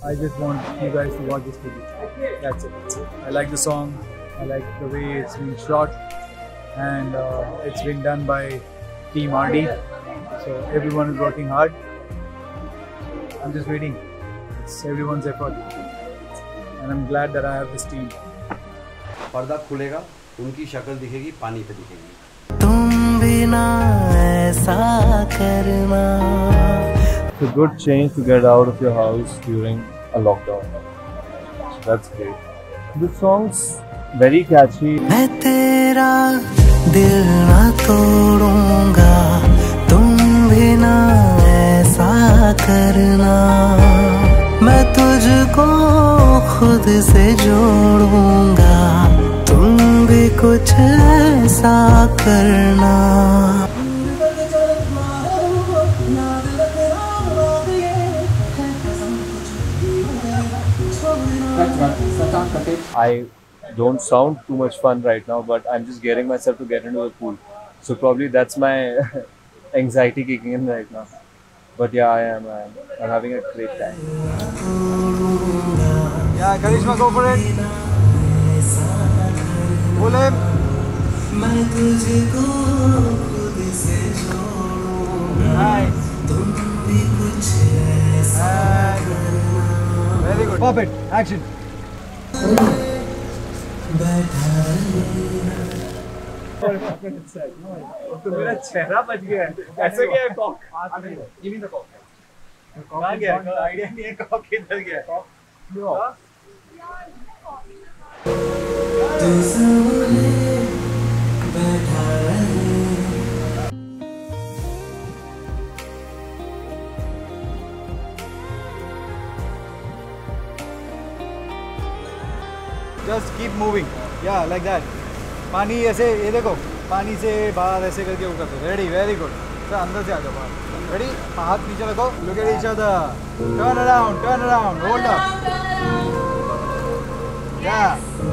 I just want you guys to watch this video. That's it. I like the song. I like the way it's been shot, and it's been done by Team RD. So everyone is working hard. I'm just waiting. It's everyone's effort, and I'm glad that I have this team. पर्दा खुलेगा, उनकी शक्ल दिखेगी, पानी पे दिखेगी. तुम बिना ऐसा करना. It's a good change to get out of your house during a lockdown. So that's great. The song's very catchy. मैं तेरा दिल ना तोड़ूंगा, तुम भी ना ऐसा करना. मैं तुझको खुद से जोड़ूंगा, तुम भी कुछ ऐसा करना. I don't sound too much fun right now, but I'm just getting myself to get into the pool. So probably that's my anxiety kicking in right now. But yeah, I am. I'm having a great time. Yeah, Karishma, go for it. Pull him. Nice. Very good. Perfect. Action. तो मेरा चेहरा बच गया है. ऐसे क्या है कॉक? Give me the cock. कहाँ गया? आइडिया नहीं है कॉक किधर गया? Just keep moving. Yeah, like that. पानी ऐसे ये देखो पानी से बाहर ऐसे करके वो करते. Ready, very good. तो अंदर से आ जाओ बाहर. Ready? हाथ नीचे रखो. Look at each other. Turn around. Hold up. Yeah.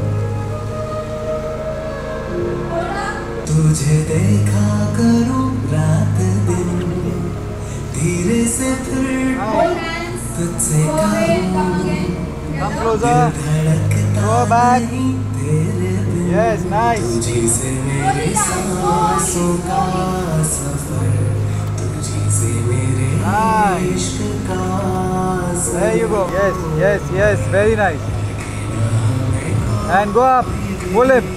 तुझे देखा करूं रात दिन, धीरे से फिर तुझसे कहूं. Come closer. Go back. Yes, nice. तुझी से मेरे सांसों का सफर, तुझी से मेरे इश्क का सफर. There you go. Yes. Very nice. And go up. Pull him.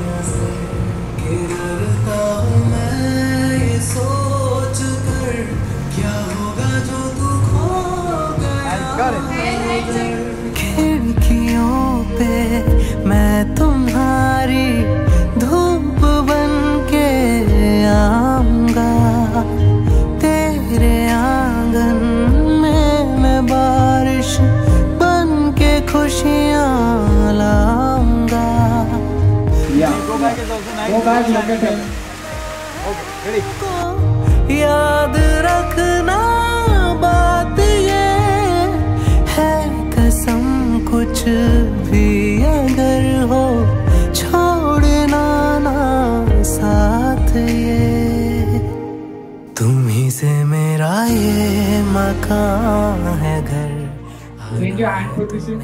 गिरता हूँ मैं ये सोच कर, क्या होगा जो तू खो गया. Got it. खिड़कियों पे मैं तुम्हारी धूप बन के आऊंगा, तेरे आंगन में मैं बारिश बन के खुशियाँ लाऊंगा. Go back is also nice. Go back, look at him. Okay, ready. याद रखना बात ये है, कसम कुछ भी अगर हो, छोड़ना ना साथ ये. तुम्ही से मेरा ये मकान है घर. Change your hand position.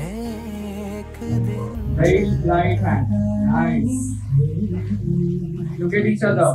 Right hand. Nice. Look at each other.